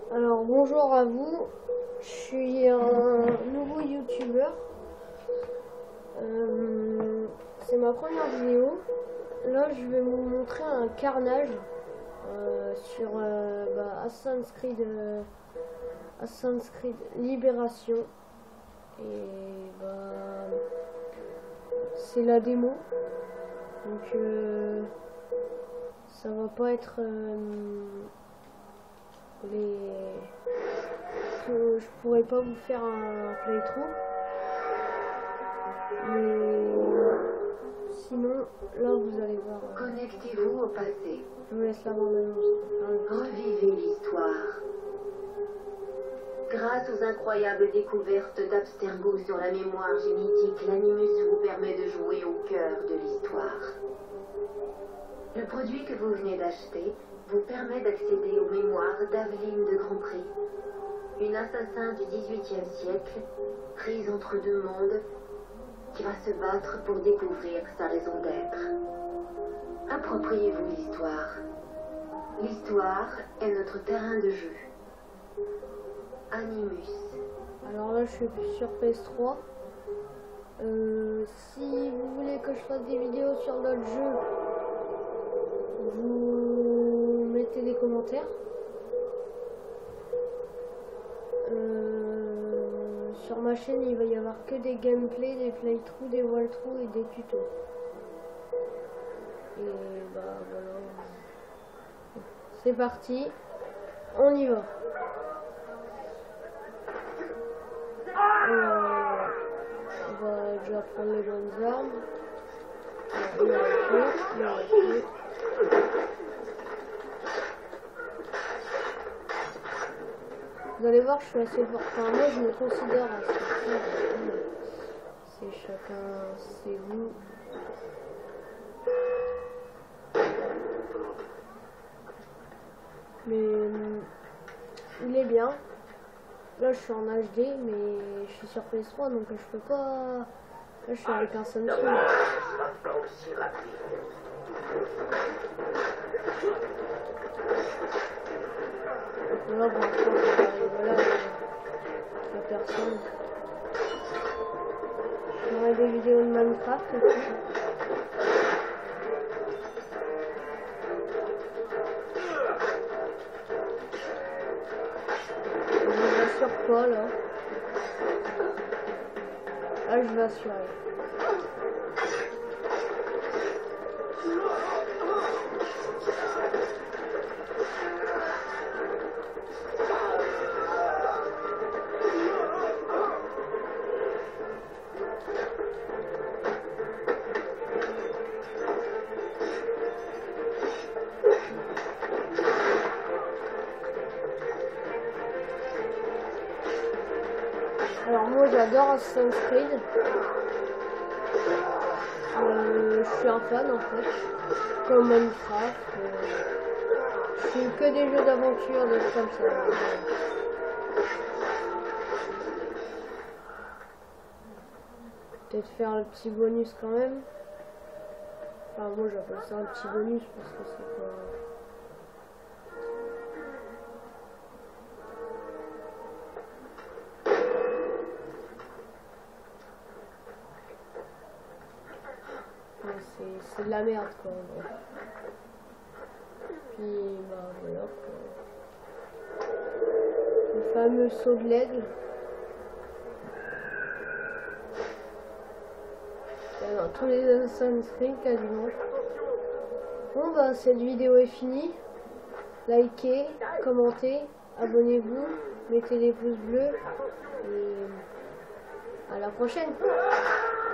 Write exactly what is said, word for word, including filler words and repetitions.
Alors bonjour à vous, je suis un nouveau youtubeur, euh, c'est ma première vidéo. Là je vais vous montrer un carnage euh, sur euh, bah, Assassin's Creed, euh, Assassin's Creed Libération, et bah, c'est la démo, donc euh, ça va pas être euh, les que je pourrais pas vous faire un playthrough, mais sinon là vous allez voir. Connectez-vous au passé. Je vous laisse la bande annonce. Revivez l'histoire. Grâce aux incroyables découvertes d'Abstergo sur la mémoire génétique, l'Animus vous permet de jouer au cœur de l'histoire. Le produit que vous venez d'acheter vous permet d'accéder aux mémoires d'Aveline de Grandpré, une assassin du dix-huitième siècle, prise entre deux mondes, qui va se battre pour découvrir sa raison d'être. Appropriez-vous l'histoire. L'histoire est notre terrain de jeu. Animus. Alors là je suis sur P S trois. Euh, si vous voulez que je fasse des vidéos sur d'autres jeux, vous mettez des commentaires. Euh, sur ma chaîne il va y avoir que des gameplays, des playthroughs, des walkthroughs et des tutos. Et bah voilà. C'est parti, on y va. Euh, on va déjà prendre les bonnes armes. Alors, la voiture, la voiture. Vous allez voir, je suis assez fort. Enfin, moi, je me considère assez fort. C'est chacun, c'est vous. Mais euh, il est bien. Là, je suis en H D, mais je suis sur P S trois, donc je peux pas. Là, je suis avec un Samsung. Voilà, bon, après, voilà, il n'y a personne. J'aurai des vidéos de Minecraft aussi. Je n'assure pas là. Là, je vais assurer. Alors moi j'adore Assassin's Creed, euh, je suis un fan en fait, comme Minecraft, euh, je fais que des jeux d'aventure, des trucs comme ça. Peut-être faire le petit bonus quand même, enfin moi j'appelle ça un petit bonus parce que c'est pas... C'est de la merde quoi. Puis bah voilà quoi. Le fameux saut de l'aigle. Dans tous les Assassin's Creed quasiment. Bon bah cette vidéo est finie. Likez, commentez, abonnez-vous, mettez des pouces bleus et à la prochaine.